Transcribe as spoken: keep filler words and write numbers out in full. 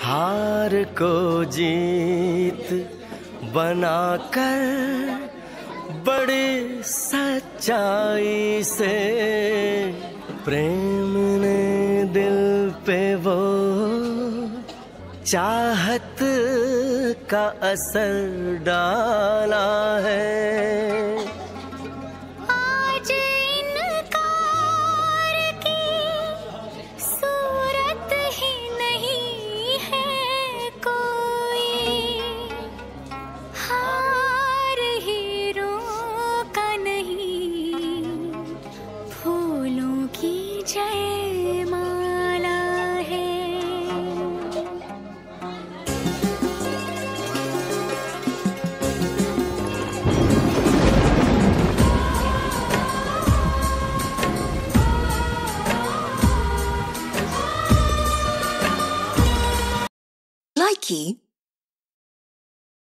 हार को जीत बनाकर बड़ी सच्चाई से प्रेम ने दिल पे वो चाहत का असर डाला है। आज इनकार की सूरत ही नहीं है कोई, हार हीरों का नहीं फूलों की जयमाला है। Likey